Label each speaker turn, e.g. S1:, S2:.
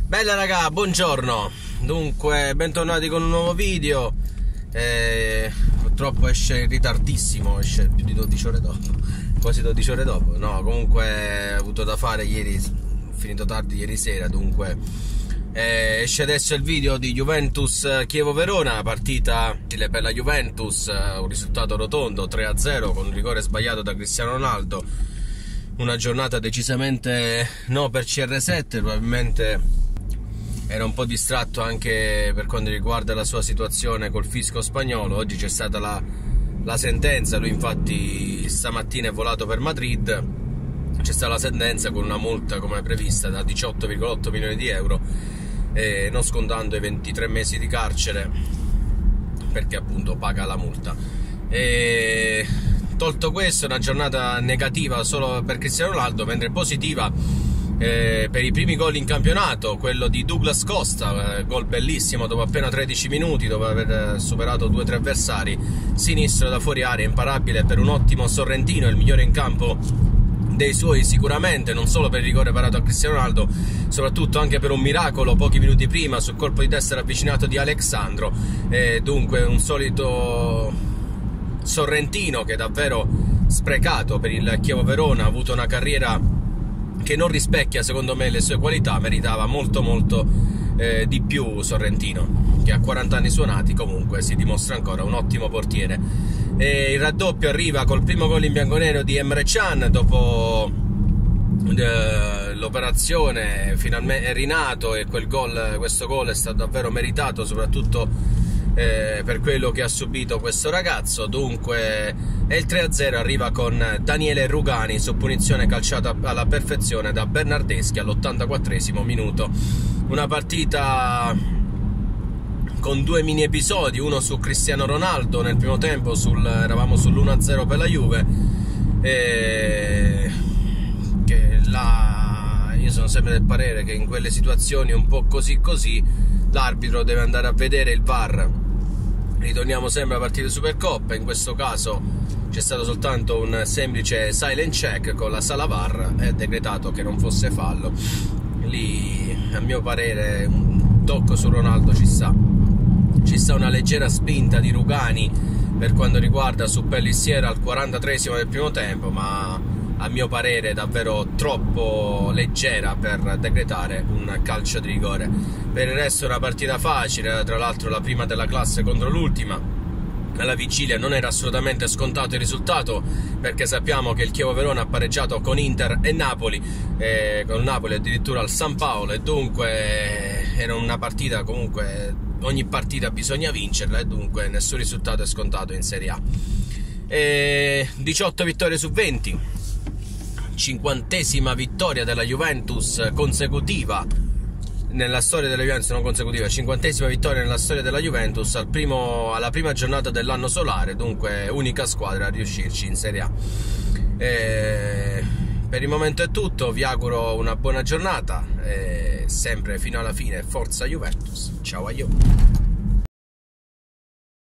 S1: Bella raga, buongiorno. Dunque, bentornati con un nuovo video. Purtroppo esce in ritardissimo, esce più di 12 ore dopo. Quasi 12 ore dopo. No, comunque ho avuto da fare ieri, ho finito tardi ieri sera, dunque esce adesso il video di Juventus Chievo-Verona, partita per la Juventus, un risultato rotondo 3-0 con un rigore sbagliato da Cristiano Ronaldo. Una giornata decisamente no per CR7, probabilmente era un po' distratto anche per quanto riguarda la sua situazione col fisco spagnolo. Oggi c'è stata la sentenza, lui infatti stamattina è volato per Madrid, c'è stata la sentenza con una multa come prevista da 18,8 milioni di euro, non scontando i 23 mesi di carcere perché appunto paga la multa. Tolto questo, una giornata negativa solo per Cristiano Ronaldo, mentre positiva per i primi gol in campionato, quello di Douglas Costa, gol bellissimo dopo appena 13 minuti, dopo aver superato 2 o 3 avversari, sinistro da fuori area, imparabile per un ottimo Sorrentino, il migliore in campo dei suoi sicuramente, non solo per il rigore parato a Cristiano Ronaldo, soprattutto anche per un miracolo pochi minuti prima sul colpo di testa ravvicinato di Alexandro. Dunque un solito Sorrentino che è davvero sprecato per il Chievo-Verona, ha avuto una carriera che non rispecchia secondo me le sue qualità, meritava molto di più Sorrentino, che a 40 anni suonati comunque si dimostra ancora un ottimo portiere. Il raddoppio arriva col primo gol in bianconero di Emre Can dopo l'operazione, finalmente è rinato, e questo gol è stato davvero meritato, soprattutto per quello che ha subito questo ragazzo. Dunque, e il 3-0 arriva con Daniele Rugani su punizione calciata alla perfezione da Bernardeschi all'84esimo minuto. Una partita con 2 mini episodi, uno su Cristiano Ronaldo nel primo tempo, eravamo sull'1-0 per la Juve, io sono sempre del parere che in quelle situazioni un po' così l'arbitro deve andare a vedere il VAR. Ritorniamo sempre alla partita di Supercoppa, in questo caso c'è stato soltanto un semplice silent check con la sala VAR, è decretato che non fosse fallo. Lì a mio parere un tocco su Ronaldo ci sta una leggera spinta di Rugani per quanto riguarda su Pellissier al 43esimo del primo tempo, ma a mio parere davvero troppo leggera per decretare un calcio di rigore. Per il resto è una partita facile, tra l'altro la prima della classe contro l'ultima. Alla vigilia non era assolutamente scontato il risultato, perché sappiamo che il Chievo-Verona ha pareggiato con Inter e Napoli, con Napoli addirittura al San Paolo, e dunque era una partita, comunque ogni partita bisogna vincerla, e dunque nessun risultato è scontato in Serie A. 18 vittorie su 20, 50esima vittoria della Juventus consecutiva nella storia della Juventus, non consecutiva, 50esima vittoria nella storia della Juventus alla prima giornata dell'anno solare, dunque unica squadra a riuscirci in Serie A. Per il momento è tutto, vi auguro una buona giornata, sempre fino alla fine, forza Juventus, ciao a you.